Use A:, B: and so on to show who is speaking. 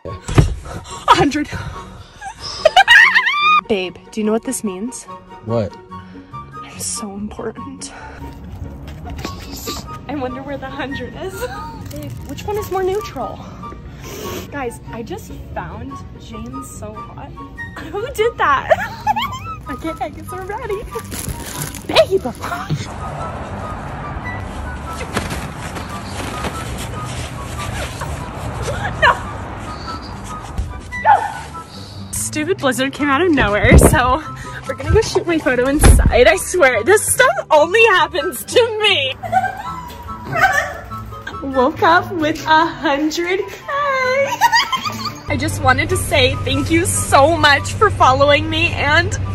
A: 100. Babe, do you know what this means?
B: What?
A: I'm so important. I wonder where the 100 is. Babe, which one is more neutral? Guys, I just found James so hot. Who did that? Okay, I guess we're ready. Babe! Stupid blizzard came out of nowhere, so we're gonna go shoot my photo inside. I swear, this stuff only happens to me. Woke up with 100K. I just wanted to say thank you so much for following me and